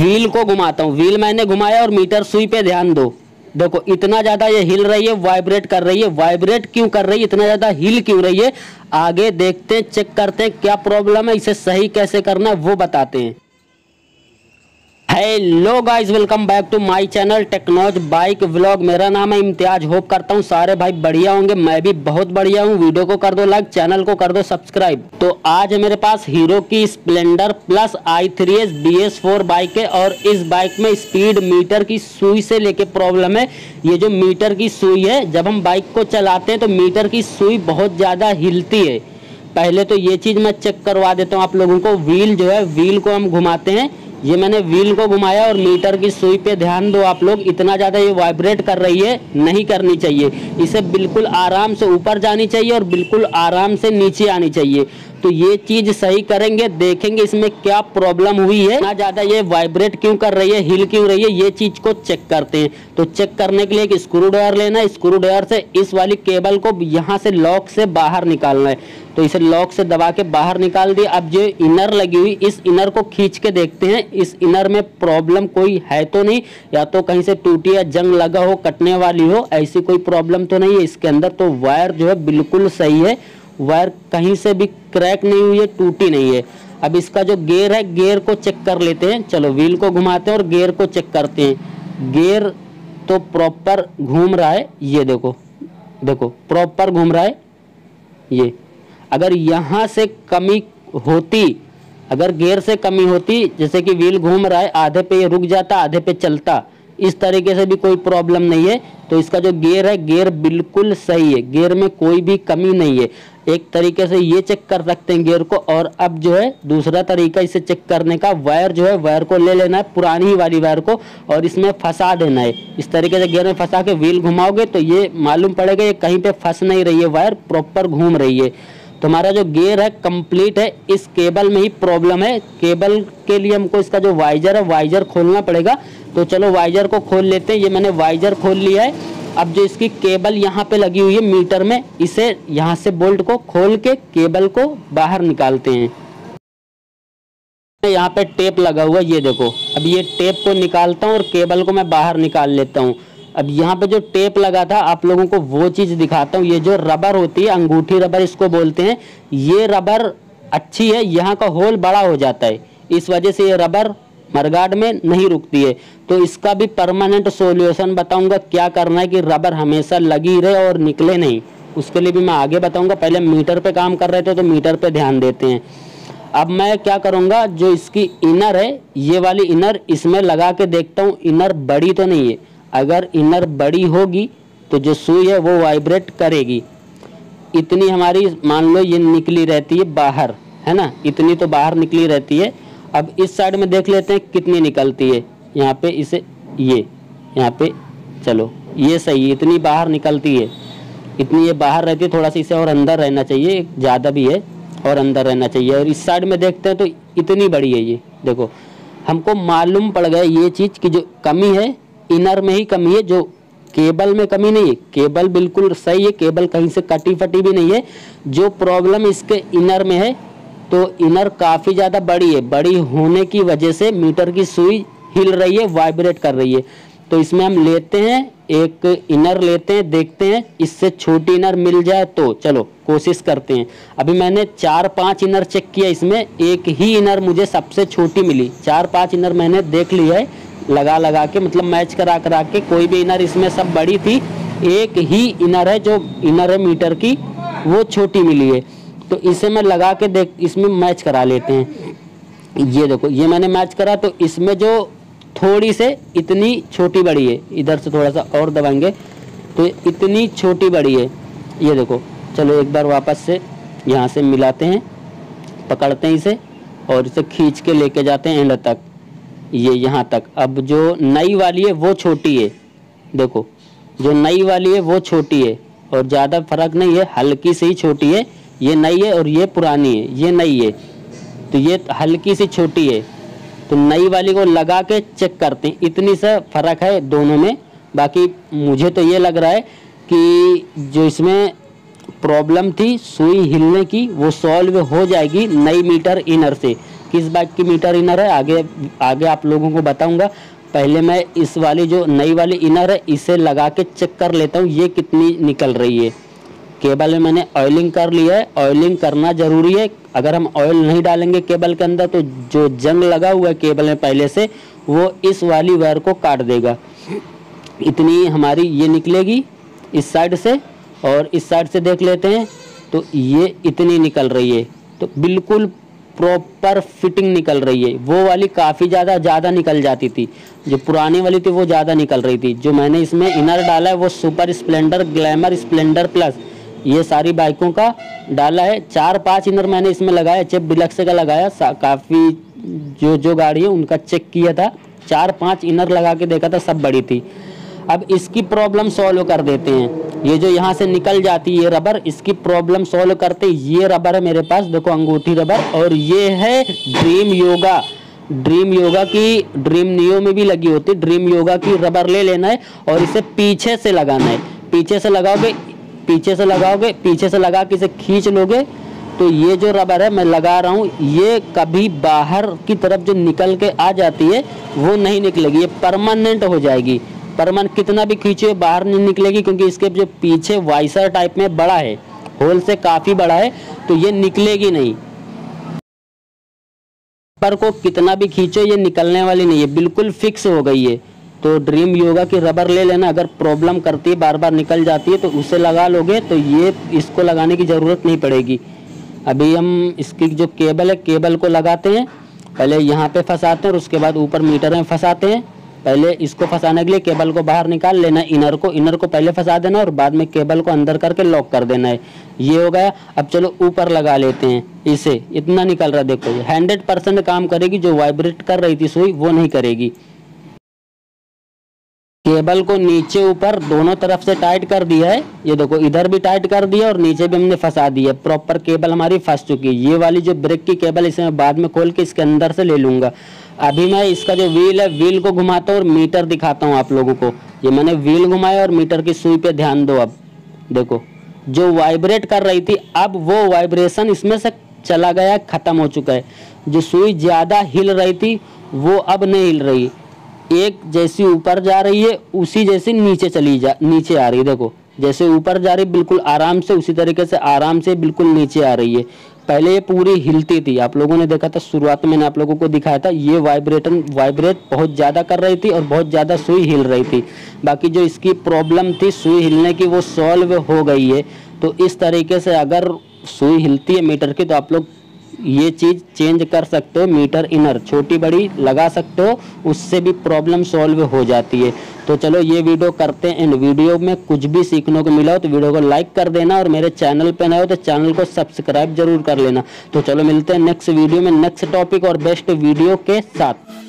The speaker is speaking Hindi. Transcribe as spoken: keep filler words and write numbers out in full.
व्हील को घुमाता हूँ, व्हील मैंने घुमाया और मीटर सुई पे ध्यान दो, देखो इतना ज़्यादा ये हिल रही है, वाइब्रेट कर रही है। वाइब्रेट क्यों कर रही है, इतना ज़्यादा हिल क्यों रही है, आगे देखते हैं, चेक करते हैं क्या प्रॉब्लम है, इसे सही कैसे करना है वो बताते हैं। Hello guys, welcome back to my channel Technoz bike vlog. मेरा नाम है इम्तियाज। होप करता हूँ सारे भाई बढ़िया होंगे, मैं भी बहुत बढ़िया हूँ। वीडियो को कर दो लाइक, चैनल को कर दो सब्सक्राइब। तो आज है मेरे पास हीरो की Splendor plus I three S B S four bike है और इस बाइक में स्पीड मीटर की सुई से लेके प्रॉब्लम है। ये जो मीटर की सुई है, जब हम बाइक को चलाते हैं तो मीटर की सुई बहुत ज़्यादा हिलती है। पहले तो ये चीज़ मैं चेक करवा देता हूँ आप लोगों को। व्हील जो है, व्हील को हम घुमाते हैं, ये मैंने व्हील को घुमाया और मीटर की सुई पे ध्यान दो आप लोग। इतना ज़्यादा ये वाइब्रेट कर रही है, नहीं करनी चाहिए। इसे बिल्कुल आराम से ऊपर जानी चाहिए और बिल्कुल आराम से नीचे आनी चाहिए। तो ये चीज़ सही करेंगे, देखेंगे इसमें क्या प्रॉब्लम हुई है, ना ज़्यादा ये वाइब्रेट क्यों कर रही है, हिल क्यों रही है, ये चीज़ को चेक करते हैं। तो चेक करने के लिए एक स्क्रू ड्राइवर लेना है, स्क्रू ड्राइवर से इस वाली केबल को यहाँ से लॉक से बाहर निकालना है। तो इसे लॉक से दबा के बाहर निकाल दिया। अब जो इनर लगी हुई, इस इनर को खींच के देखते हैं इस इनर में प्रॉब्लम कोई है तो नहीं, या तो कहीं से टूटी या जंग लगा हो, कटने वाली हो, ऐसी कोई प्रॉब्लम तो नहीं है इसके अंदर। तो वायर जो है बिल्कुल सही है, वायर कहीं से भी क्रैक नहीं हुई है, टूटी नहीं है। अब इसका जो गियर है, गियर को चेक कर लेते हैं। चलो व्हील को घुमाते हैं और गियर को चेक करते हैं। गियर तो प्रॉपर घूम रहा है, ये देखो देखो प्रॉपर घूम रहा है। ये अगर यहाँ से कमी होती, अगर गियर से कमी होती, जैसे कि व्हील घूम रहा है, आधे पे ये रुक जाता, आधे पे चलता, इस तरीके से भी कोई प्रॉब्लम नहीं है। तो इसका जो गियर है, गियर बिल्कुल सही है, गियर में कोई भी कमी नहीं है। एक तरीके से ये चेक कर सकते हैं गियर को। और अब जो है दूसरा तरीका इसे चेक करने का, वायर जो है, वायर को ले लेना है, पुरानी ही वाली वायर को, और इसमें फंसा देना है। इस तरीके से गियर में फंसा के व्हील घुमाओगे तो ये मालूम पड़ेगा ये कहीं पे फंस नहीं रही है, वायर प्रॉपर घूम रही है। तो हमारा जो गियर है कंप्लीट है। इस केबल में ही प्रॉब्लम है। केबल के लिए हमको इसका जो वाइजर है, वाइजर खोलना पड़ेगा। तो चलो वाइजर को खोल लेते हैं। ये मैंने वाइजर खोल लिया है। अब जो इसकी केबल यहाँ पे लगी हुई है मीटर में, इसे यहाँ से बोल्ट को खोल के केबल को बाहर निकालते हैं। यहाँ पे टेप लगा हुआ है, ये देखो। अब ये टेप को निकालता हूँ और केबल को मैं बाहर निकाल लेता हूँ। अब यहाँ पे जो टेप लगा था, आप लोगों को वो चीज़ दिखाता हूँ। ये जो रबर होती है, अंगूठी रबर इसको बोलते हैं, ये रबर अच्छी है, यहाँ का होल बड़ा हो जाता है, इस वजह से ये रबर मरगाड में नहीं रुकती है। तो इसका भी परमानेंट सॉल्यूशन बताऊंगा क्या करना है कि रबर हमेशा लगी रहे और निकले नहीं। उसके लिए भी मैं आगे बताऊंगा। पहले मीटर पे काम कर रहे थे तो मीटर पे ध्यान देते हैं। अब मैं क्या करूंगा, जो इसकी इनर है, ये वाली इनर इसमें लगा के देखता हूँ इनर बड़ी तो नहीं है। अगर इनर बड़ी होगी तो जो सुई है वो वाइब्रेट करेगी। इतनी हमारी मान लो ये निकली रहती है बाहर, है ना, इतनी तो बाहर निकली रहती है। अब इस साइड में देख लेते हैं कितनी निकलती है। यहाँ पे इसे, ये यहाँ पे, चलो ये सही है, इतनी बाहर निकलती है, इतनी ये बाहर रहती है। थोड़ा सा इसे और अंदर रहना चाहिए, ज़्यादा भी है, और अंदर रहना चाहिए। और इस साइड में देखते हैं तो इतनी बड़ी है, ये देखो। हमको मालूम पड़ गया ये चीज़ कि जो कमी है इनर में ही कमी है, जो केबल में कमी नहीं है। केबल बिल्कुल सही है, केबल कहीं से कटी फटी भी नहीं है। जो प्रॉब्लम इसके इनर में है, तो इनर काफ़ी ज़्यादा बड़ी है, बड़ी होने की वजह से मीटर की सुई हिल रही है, वाइब्रेट कर रही है। तो इसमें हम लेते हैं, एक इनर लेते हैं, देखते हैं इससे छोटी इनर मिल जाए तो चलो कोशिश करते हैं। अभी मैंने चार पांच इनर चेक किया, इसमें एक ही इनर मुझे सबसे छोटी मिली। चार पांच इनर मैंने देख लिया है लगा लगा के, मतलब मैच करा करा के, कोई भी इनर इसमें सब बड़ी थी, एक ही इनर है जो इनर है मीटर की, वो छोटी मिली है। तो इसे मैं लगा के देख, इसमें मैच करा लेते हैं। ये देखो, ये मैंने मैच करा तो इसमें जो थोड़ी से इतनी छोटी बड़ी है, इधर से थोड़ा सा और दबाएंगे तो इतनी छोटी बड़ी है, ये देखो। चलो एक बार वापस से यहाँ से मिलाते हैं, पकड़ते हैं इसे और इसे खींच के लेके जाते हैं एंड तक, ये यहाँ तक। अब जो नई वाली है वो छोटी है, देखो जो नई वाली है वो छोटी है और ज़्यादा फर्क नहीं है, हल्की सी ही छोटी है। ये नई है और ये पुरानी है, ये नई है, तो ये हल्की सी छोटी है। तो नई वाली को लगा के चेक करते हैं, इतनी सा फर्क है दोनों में। बाकी मुझे तो ये लग रहा है कि जो इसमें प्रॉब्लम थी सुई हिलने की, वो सॉल्व हो जाएगी नई मीटर इनर से। किस बाइक की मीटर इनर है आगे आगे आप लोगों को बताऊंगा। पहले मैं इस वाली जो नई वाली इनर है इसे लगा के चेक कर लेता हूँ ये कितनी निकल रही है। केबल में मैंने ऑयलिंग कर लिया है, ऑयलिंग करना ज़रूरी है। अगर हम ऑयल नहीं डालेंगे केबल के अंदर तो जो जंग लगा हुआ है केबल में पहले से वो इस वाली वायर को काट देगा। इतनी हमारी ये निकलेगी इस साइड से, और इस साइड से देख लेते हैं तो ये इतनी निकल रही है। तो बिल्कुल प्रॉपर फिटिंग निकल रही है। वो वाली काफ़ी ज़्यादा ज़्यादा निकल जाती थी, जो पुरानी वाली थी वो ज़्यादा निकल रही थी। जो मैंने इसमें इनर डाला है वो super Splendor, Glamour, Splendor plus ये सारी बाइकों का डाला है। चार पांच इनर मैंने इसमें लगाया, चेप डिलक्स का लगाया। काफ़ी जो जो गाड़ी है उनका चेक किया था, चार पांच इनर लगा के देखा था, सब बड़ी थी। अब इसकी प्रॉब्लम सॉल्व कर देते हैं। ये जो यहाँ से निकल जाती है ये रबर, इसकी प्रॉब्लम सॉल्व करते। ये रबर है मेरे पास, देखो अंगूठी रबर, और ये है ड्रीम योगा। ड्रीम योगा की, ड्रीम नियो में भी लगी होती, ड्रीम योगा की रबर ले लेना है और इसे पीछे से लगाना है। पीछे से लगाओगे, पीछे से लगाओगे, पीछे से लगा के इसे खींच लोगे तो ये जो रबर है मैं लगा रहा हूँ ये कभी बाहर की तरफ जो निकल के आ जाती है वो नहीं निकलेगी, ये परमानेंट हो जाएगी। परमानेंट कितना भी खींचे बाहर नहीं निकलेगी, क्योंकि इसके जो पीछे वाइसर टाइप में बड़ा है, होल से काफ़ी बड़ा है, तो ये निकलेगी नहीं। पर को कितना भी खींचो ये निकलने वाली नहीं है, बिल्कुल फिक्स हो गई है। तो ड्रीम योगा की रबर ले लेना। अगर प्रॉब्लम करती है, बार बार निकल जाती है तो उसे लगा लोगे तो ये इसको लगाने की ज़रूरत नहीं पड़ेगी। अभी हम इसकी जो केबल है केबल को लगाते हैं, पहले यहाँ पे फंसाते हैं और उसके बाद ऊपर मीटर में फंसाते हैं। पहले इसको फंसाने के लिए केबल को बाहर निकाल लेना, इनर को इनर को पहले फंसा देना और बाद में केबल को अंदर करके लॉक कर देना है। ये हो गया। अब चलो ऊपर लगा लेते हैं इसे। इतना निकल रहा है, देखो ये हंड्रेड परसेंट काम करेगी। जो वाइब्रेट कर रही थी सुई वो नहीं करेगी। केबल को नीचे ऊपर दोनों तरफ से टाइट कर दिया है, ये देखो इधर भी टाइट कर दिया और नीचे भी हमने फंसा दिया। प्रॉपर केबल हमारी फंस चुकी है। ये वाली जो ब्रेक की केबल इसे मैं बाद में खोल के इसके अंदर से ले लूँगा। अभी मैं इसका जो व्हील है व्हील को घुमाता हूँ और मीटर दिखाता हूँ आप लोगों को। ये मैंने व्हील घुमाया और मीटर की सुई पे ध्यान दो। अब देखो जो वाइब्रेट कर रही थी अब वो वाइब्रेशन इसमें से चला गया, ख़त्म हो चुका है। जो सुई ज़्यादा हिल रही थी वो अब नहीं हिल रही, एक जैसी ऊपर जा रही है उसी जैसी नीचे चली जा नीचे आ रही है। देखो जैसे ऊपर जा रही बिल्कुल आराम से, उसी तरीके से आराम से बिल्कुल नीचे आ रही है। पहले ये पूरी हिलती थी, आप लोगों ने देखा था शुरुआत में मैंने आप लोगों को दिखाया था। ये वाइब्रेटन वाइब्रेट बहुत ज़्यादा कर रही थी और बहुत ज़्यादा सुई हिल रही थी। बाकी जो इसकी प्रॉब्लम थी सुई हिलने की वो सॉल्व हो गई है। तो इस तरीके से अगर सुई हिलती है मीटर की तो आप लोग ये चीज़ चेंज कर सकते हो। मीटर इनर छोटी बड़ी लगा सकते हो, उससे भी प्रॉब्लम सॉल्व हो जाती है। तो चलो ये वीडियो करते हैं। इन वीडियो में कुछ भी सीखने को मिला हो तो वीडियो को लाइक कर देना और मेरे चैनल पे नए हो तो चैनल को सब्सक्राइब जरूर कर लेना। तो चलो मिलते हैं नेक्स्ट वीडियो में नेक्स्ट टॉपिक और बेस्ट वीडियो के साथ।